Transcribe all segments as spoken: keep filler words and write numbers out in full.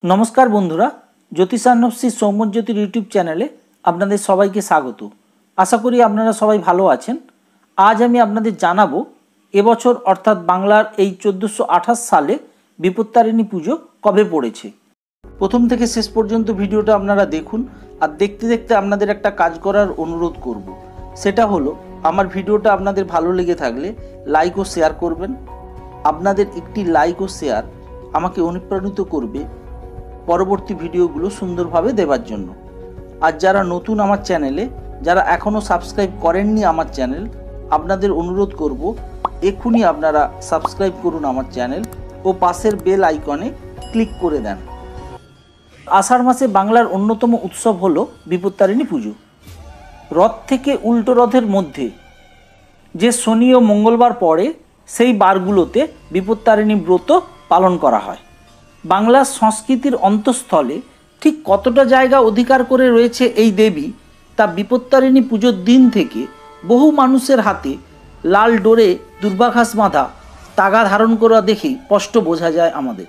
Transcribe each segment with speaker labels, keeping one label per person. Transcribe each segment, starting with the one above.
Speaker 1: नमस्कार बंधुरा ज्योतिषान्नबश्री सौम्यज्योतिर यूट्यूब चैनेले आपनादेर सबाइके स्वागत। आशा करी आपनारा सबाई भालो आछेन। आज आमी आपनादेर जानाबो এবছর अर्थात बांगलार এই চোদ্দশো আঠাশ साले বিপত্তারিণী पुजो कबे पड़ेছে। प्रथम থেকে शेष पर्यन्त ভিডিওটা আপনারা দেখুন আর দেখতে দেখতে আপনাদের একটা কাজ করার অনুরোধ করব। সেটা হলো আমার ভিডিওটা আপনাদের ভালো লেগে থাকলে লাইক ও শেয়ার করবেন। আপনাদের একটি লাইক ও শেয়ার আমাকে অনুপ্রাণিত করবে পরবর্তী ভিডিওগুলো সুন্দরভাবে দেওয়ার জন্য। আর যারা নতুন আমার চ্যানেলে, যারা এখনও সাবস্ক্রাইব করেননি আমার চ্যানেল, আপনাদের অনুরোধ করব এক্ষুনি আপনারা সাবস্ক্রাইব করুন আমার চ্যানেল ও পাশের বেল আইকনে ক্লিক করে দেন। আষাঢ় মাসে বাংলার অন্যতম উৎসব হলো বিপত্তারিণী পুজো। রথ থেকে উল্টো রথের মধ্যে যে শনি ও মঙ্গলবার পড়ে সেই বারগুলোতে বিপত্তারিণী ব্রত পালন করা হয়। বাংলার সংস্কৃতির অন্তঃস্থলে ঠিক কতটা জায়গা অধিকার করে রয়েছে এই দেবী তা বিপত্তারিণী পুজোর দিন থেকে বহু মানুষের হাতে লাল ডোরে দুর্বাঘাস বাঁধা তাগা ধারণ করা দেখেই স্পষ্ট বোঝা যায় আমাদের।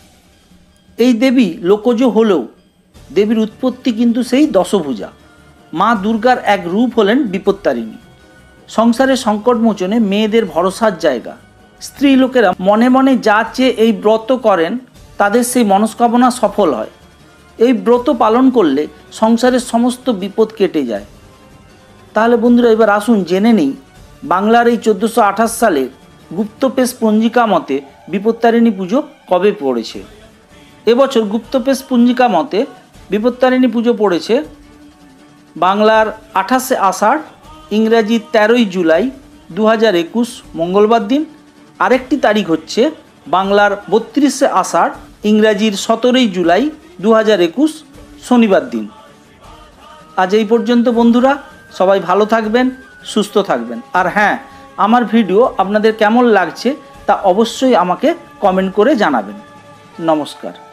Speaker 1: এই দেবী লোকজ হলেও দেবীর উৎপত্তি কিন্তু সেই দশভুজা। মা দুর্গার এক রূপ হলেন বিপত্তারিণী। সংসারের সংকট মোচনে মেয়েদের ভরসার জায়গা। স্ত্রী লোকেরা মনে মনে যা চেয়ে এই ব্রত করেন তাদের সেই মনস্কামনা সফল হয়। এই ব্রত পালন করলে সংসারের সমস্ত বিপদ কেটে যায়। তাহলে বন্ধুরা এবার আসুন জেনে নেই বাংলার এই চোদ্দোশো আঠাশ সালের গুপ্তপেশ পঞ্জিকা মতে বিপত্তারিণী পুজো কবে পড়েছে। এবছর গুপ্তপেশ পঞ্জিকা মতে বিপত্তারিণী পুজো পড়েছে বাংলার আঠাশে আষাঢ়, ইংরাজি তেরোই জুলাই দু হাজার একুশ মঙ্গলবার দিন। আরেকটি তারিখ হচ্ছে বাংলার বত্রিশে আষাঢ়, ইংরাজির সতেরোই জুলাই দু হাজার একুশ শনিবার দিন। আজ এই পর্যন্ত বন্ধুরা, সবাই ভালো থাকবেন, সুস্থ থাকবেন। আর হ্যাঁ, আমার ভিডিও আপনাদের কেমন লাগছে তা অবশ্যই আমাকে কমেন্ট করে জানাবেন। নমস্কার।